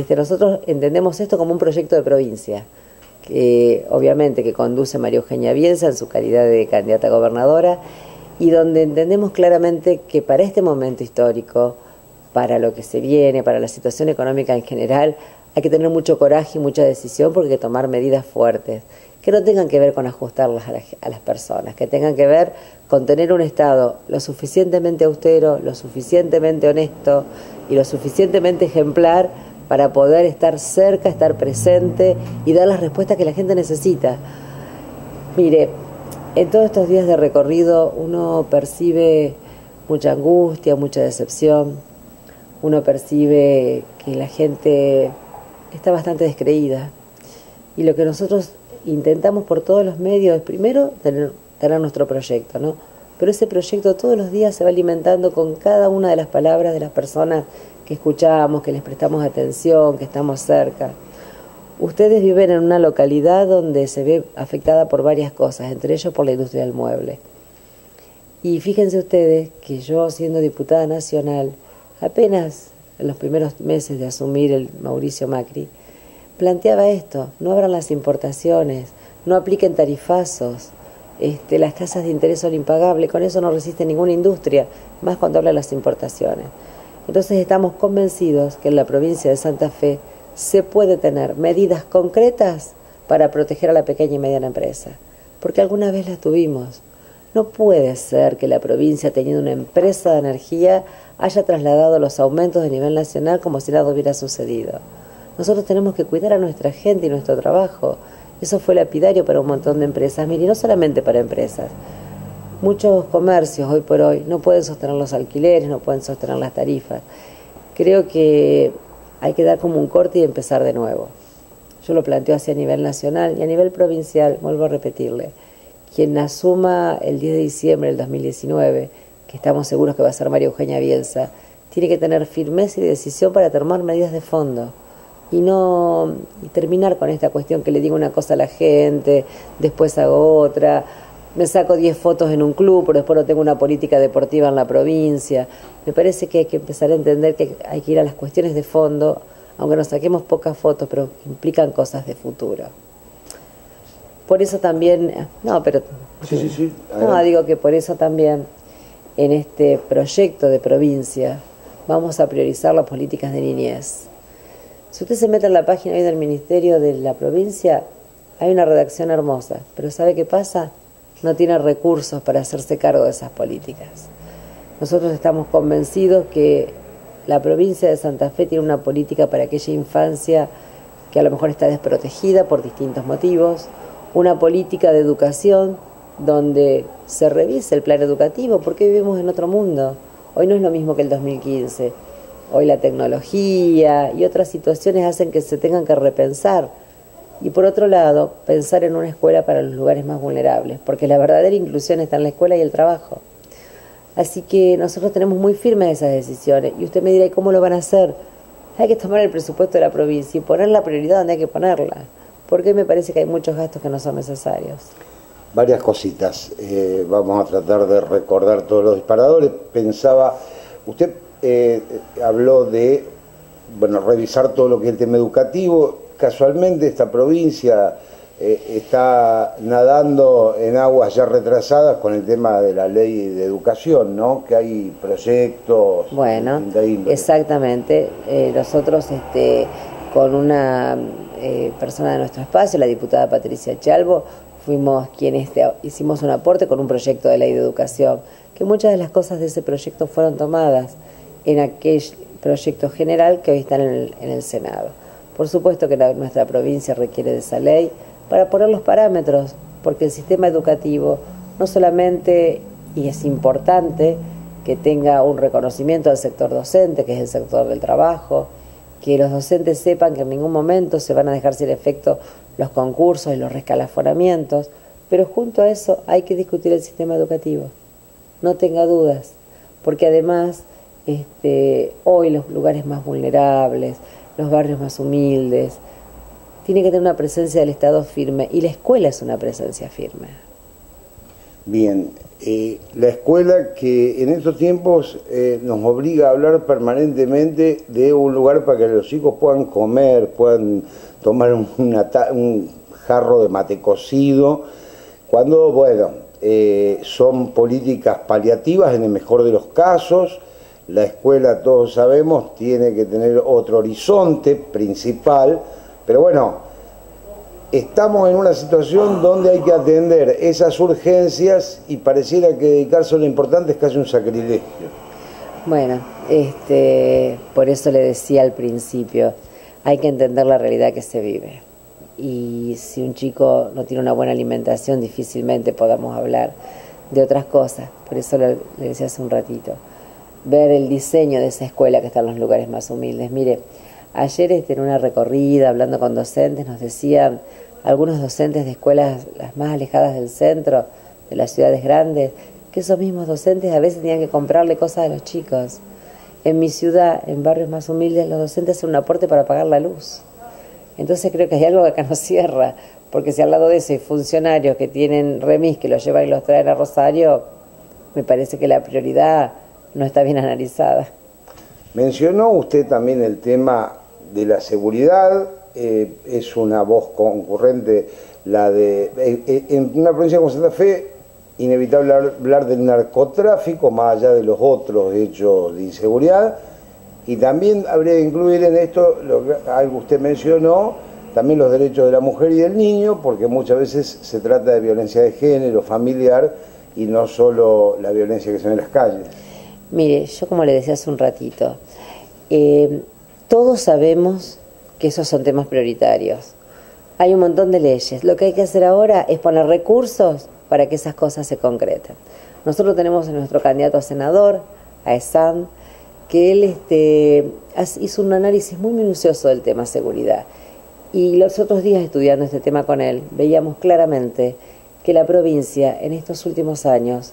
Nosotros entendemos esto como un proyecto de provincia, que obviamente que conduce María Eugenia Bielsa en su calidad de candidata a gobernadora, y donde entendemos claramente que para este momento histórico, para lo que se viene, para la situación económica en general, hay que tener mucho coraje y mucha decisión, porque hay que tomar medidas fuertes, que no tengan que ver con ajustarlas a las personas, que tengan que ver con tener un Estado lo suficientemente austero, lo suficientemente honesto y lo suficientemente ejemplar para poder estar cerca, estar presente y dar las respuestas que la gente necesita. Mire, en todos estos días de recorrido uno percibe mucha angustia, mucha decepción, uno percibe que la gente está bastante descreída, y lo que nosotros intentamos por todos los medios es primero tener nuestro proyecto, ¿no? Pero ese proyecto todos los días se va alimentando con cada una de las palabras de las personas que escuchamos, que les prestamos atención, que estamos cerca. Ustedes viven en una localidad donde se ve afectada por varias cosas, entre ellos por la industria del mueble. Y fíjense ustedes que yo, siendo diputada nacional, apenas en los primeros meses de asumir el Mauricio Macri, planteaba esto: no abran las importaciones, no apliquen tarifazos, las tasas de interés son impagables, con eso no resiste ninguna industria, más cuando habla de las importaciones. Entonces estamos convencidos que en la provincia de Santa Fe se puede tener medidas concretas para proteger a la pequeña y mediana empresa, porque alguna vez las tuvimos. No puede ser que la provincia, teniendo una empresa de energía, haya trasladado los aumentos de nivel nacional como si nada hubiera sucedido. Nosotros tenemos que cuidar a nuestra gente y nuestro trabajo. Eso fue lapidario para un montón de empresas. Mire, y no solamente para empresas. Muchos comercios hoy por hoy no pueden sostener los alquileres, no pueden sostener las tarifas. Creo que hay que dar como un corte y empezar de nuevo. Yo lo planteo así a nivel nacional y a nivel provincial, vuelvo a repetirle. Quien asuma el 10 de diciembre del 2019, que estamos seguros que va a ser María Eugenia Bielsa, tiene que tener firmeza y decisión para tomar medidas de fondo. Y terminar con esta cuestión que le digo una cosa a la gente, después hago otra, me saco 10 fotos en un club, pero después no tengo una política deportiva en la provincia. Me parece que hay que empezar a entender que hay que ir a las cuestiones de fondo, aunque nos saquemos pocas fotos, pero que implican cosas de futuro. Por eso también, digo que por eso también en este proyecto de provincia vamos a priorizar las políticas de niñez. Si usted se mete en la página hoy del Ministerio de la provincia, hay una redacción hermosa, pero ¿sabe qué pasa? No tiene recursos para hacerse cargo de esas políticas. Nosotros estamos convencidos que la provincia de Santa Fe tiene una política para aquella infancia que a lo mejor está desprotegida por distintos motivos, una política de educación donde se revise el plan educativo, porque vivimos en otro mundo. Hoy no es lo mismo que el 2015. Hoy la tecnología y otras situaciones hacen que se tengan que repensar. Y por otro lado, pensar en una escuela para los lugares más vulnerables, porque la verdadera inclusión está en la escuela y el trabajo. Así que nosotros tenemos muy firmes esas decisiones. Y usted me dirá, ¿y cómo lo van a hacer? Hay que tomar el presupuesto de la provincia y poner la prioridad donde hay que ponerla, porque me parece que hay muchos gastos que no son necesarios. Varias cositas. Vamos a tratar de recordar todos los disparadores. Pensaba, usted habló de revisar todo lo que es el tema educativo. Casualmente esta provincia está nadando en aguas ya retrasadas con el tema de la ley de educación, ¿no? Que hay proyectos. Bueno, exactamente. Nosotros con una persona de nuestro espacio, la diputada Patricia Chalvo, fuimos quienes hicimos un aporte con un proyecto de ley de educación, que muchas de las cosas de ese proyecto fueron tomadas en aquel proyecto general que hoy está en el Senado. Por supuesto que nuestra provincia requiere de esa ley para poner los parámetros, porque el sistema educativo no solamente, y es importante, que tenga un reconocimiento del sector docente, que es el sector del trabajo, que los docentes sepan que en ningún momento se van a dejar sin efecto los concursos y los rescalafonamientos, pero junto a eso hay que discutir el sistema educativo, no tenga dudas, porque además hoy los lugares más vulnerables, los barrios más humildes, tiene que tener una presencia del Estado firme, y la escuela es una presencia firme. Bien, la escuela que en estos tiempos nos obliga a hablar permanentemente de un lugar para que los chicos puedan comer, puedan tomar un jarro de mate cocido, cuando, bueno, son políticas paliativas en el mejor de los casos. La escuela, todos sabemos, tiene que tener otro horizonte principal, pero bueno, estamos en una situación donde hay que atender esas urgencias y pareciera que dedicarse a lo importante es casi un sacrilegio. Bueno, por eso le decía al principio, hay que entender la realidad que se vive. Y si un chico no tiene una buena alimentación, difícilmente podamos hablar de otras cosas. Por eso le decía hace un ratito, ver el diseño de esa escuela que está en los lugares más humildes. Mire, ayer en una recorrida, hablando con docentes, nos decían algunos docentes de escuelas las más alejadas del centro, de las ciudades grandes, que esos mismos docentes a veces tenían que comprarle cosas a los chicos. En mi ciudad, en barrios más humildes, los docentes hacen un aporte para pagar la luz. Entonces creo que hay algo que acá no cierra, porque si al lado de eso hay funcionarios que tienen remis, que los llevan y los traen a Rosario, me parece que la prioridad no está bien analizada. Mencionó usted también el tema de la seguridad, es una voz concurrente la de... en una provincia como Santa Fe, inevitable hablar del narcotráfico, más allá de los otros hechos de inseguridad, y también habría que incluir en esto, algo usted mencionó, también los derechos de la mujer y del niño, porque muchas veces se trata de violencia de género, familiar, y no solo la violencia que se ve en las calles. Mire, yo como le decía hace un ratito, todos sabemos que esos son temas prioritarios. Hay un montón de leyes. Lo que hay que hacer ahora es poner recursos para que esas cosas se concreten. Nosotros tenemos a nuestro candidato a senador, a Esan, que él hizo un análisis muy minucioso del tema seguridad. Y los otros días estudiando este tema con él, veíamos claramente que la provincia en estos últimos años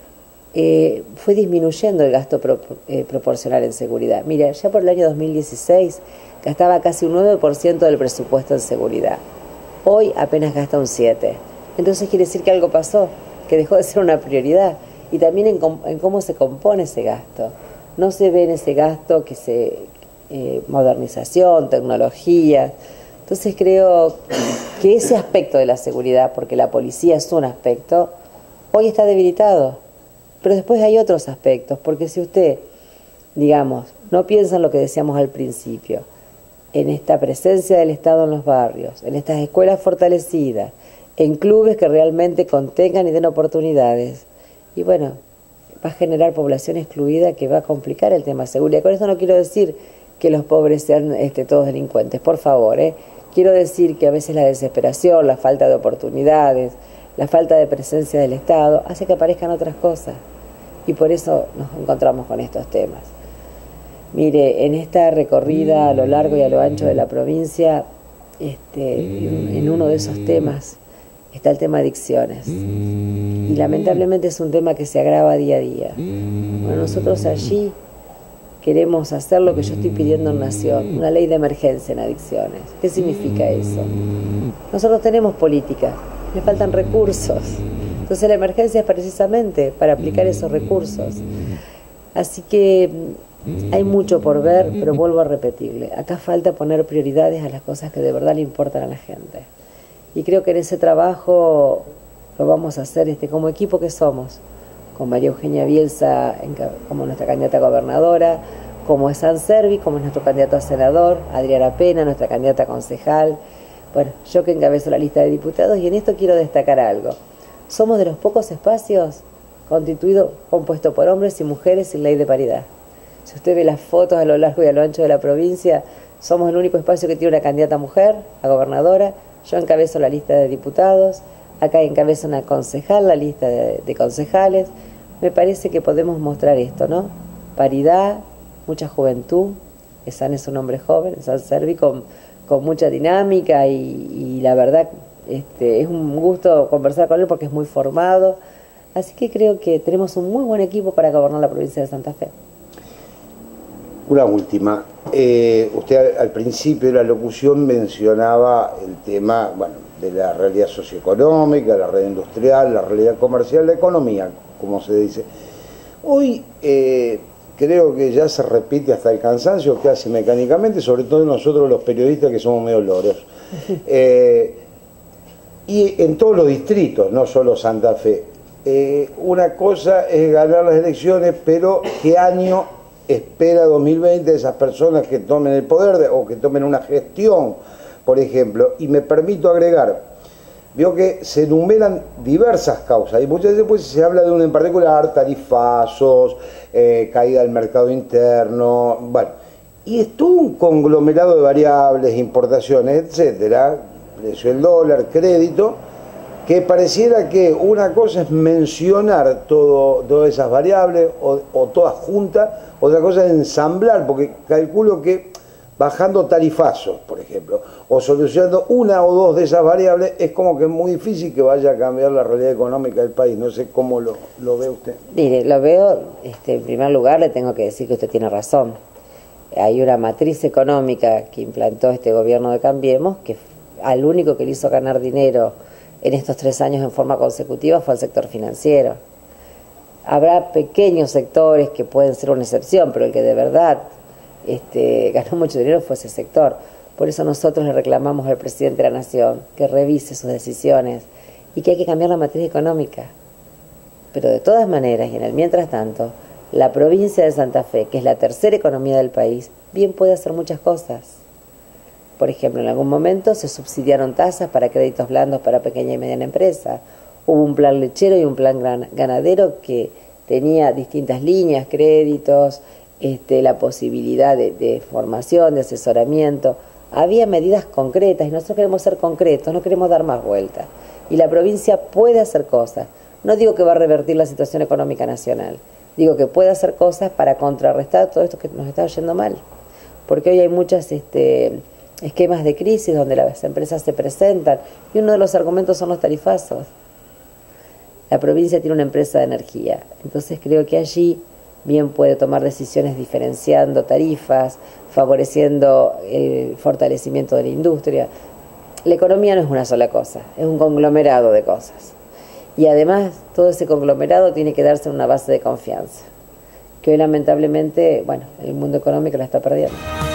fue disminuyendo el gasto proporcional en seguridad. Mira, ya por el año 2016 gastaba casi un 9% del presupuesto en seguridad. Hoy apenas gasta un 7%. Entonces quiere decir que algo pasó, que dejó de ser una prioridad. Y también en cómo se compone ese gasto. No se ve en ese gasto modernización, tecnología. Entonces creo que ese aspecto de la seguridad, porque la policía es un aspecto, hoy está debilitado. Pero después hay otros aspectos, porque si usted, digamos, no piensa en lo que decíamos al principio, en esta presencia del Estado en los barrios, en estas escuelas fortalecidas, en clubes que realmente contengan y den oportunidades, y bueno, va a generar población excluida que va a complicar el tema de seguridad. Con esto no quiero decir que los pobres sean todos delincuentes, por favor, Quiero decir que a veces la desesperación, la falta de oportunidades, la falta de presencia del Estado hace que aparezcan otras cosas, y por eso nos encontramos con estos temas. Mire, en esta recorrida a lo largo y a lo ancho de la provincia, en uno de esos temas está el tema de adicciones, y lamentablemente es un tema que se agrava día a día. Bueno, nosotros allí queremos hacer lo que yo estoy pidiendo en Nación, una ley de emergencia en adicciones. ¿Qué significa eso? Nosotros tenemos políticas, le faltan recursos. Entonces la emergencia es precisamente para aplicar esos recursos. Así que hay mucho por ver, pero vuelvo a repetirle, acá falta poner prioridades a las cosas que de verdad le importan a la gente. Y creo que en ese trabajo lo vamos a hacer como equipo que somos, con María Eugenia Bielsa como nuestra candidata a gobernadora, como Esan Servi, como nuestro candidato a senador, Adriana Pena, nuestra candidata a concejal, bueno, yo que encabezo la lista de diputados, y en esto quiero destacar algo. Somos de los pocos espacios compuestos por hombres y mujeres sin ley de paridad. Si usted ve las fotos a lo largo y a lo ancho de la provincia, somos el único espacio que tiene una candidata mujer a gobernadora. Yo encabezo la lista de diputados, acá encabezo una concejal, la lista de concejales. Me parece que podemos mostrar esto, ¿no? Paridad, mucha juventud. Esan es un hombre joven, Esan Servi con mucha dinámica y la verdad es un gusto conversar con él porque es muy formado. Así que creo que tenemos un muy buen equipo para gobernar la provincia de Santa Fe. Una última. Usted al principio de la locución mencionaba el tema, bueno, de la realidad socioeconómica, la realidad industrial, la realidad comercial, la economía, como se dice. Hoy creo que ya se repite hasta el cansancio casi mecánicamente, sobre todo nosotros los periodistas que somos medio loros. Y en todos los distritos, no solo Santa Fe. Una cosa es ganar las elecciones, pero ¿qué año espera 2020 esas personas que tomen el poder o que tomen una gestión, por ejemplo? Y me permito agregar, veo que se enumeran diversas causas y muchas veces pues, se habla de una en particular, tarifazos, caída del mercado interno, bueno, y es todo un conglomerado de variables, importaciones, etcétera, precio del dólar, crédito, que pareciera que una cosa es mencionar todas esas variables o todas juntas, otra cosa es ensamblar, porque calculo que bajando tarifazos, por ejemplo, o solucionando una o dos de esas variables, es como que es muy difícil que vaya a cambiar la realidad económica del país. No sé cómo lo ve usted. Mire, lo veo, en primer lugar le tengo que decir que usted tiene razón. Hay una matriz económica que implantó este gobierno de Cambiemos, que al único que le hizo ganar dinero en estos 3 años en forma consecutiva fue el sector financiero. Habrá pequeños sectores que pueden ser una excepción, pero el que de verdad ganó mucho dinero fue ese sector. Por eso nosotros le reclamamos al presidente de la Nación que revise sus decisiones y que hay que cambiar la matriz económica. Pero de todas maneras, y en el mientras tanto, la provincia de Santa Fe, que es la tercera economía del país, bien puede hacer muchas cosas. Por ejemplo, en algún momento se subsidiaron tasas para créditos blandos para pequeña y mediana empresa. Hubo un plan lechero y un plan ganadero que tenía distintas líneas, créditos, la posibilidad de formación, de asesoramiento. Había medidas concretas y nosotros queremos ser concretos, no queremos dar más vueltas. Y la provincia puede hacer cosas. No digo que va a revertir la situación económica nacional, digo que puede hacer cosas para contrarrestar todo esto que nos está yendo mal. Porque hoy hay muchas esquemas de crisis donde las empresas se presentan y uno de los argumentos son los tarifazos. La provincia tiene una empresa de energía, entonces creo que allí bien puede tomar decisiones diferenciando tarifas, favoreciendo el fortalecimiento de la industria. La economía no es una sola cosa, es un conglomerado de cosas. Y además todo ese conglomerado tiene que darse en una base de confianza, que hoy lamentablemente, bueno, el mundo económico la está perdiendo.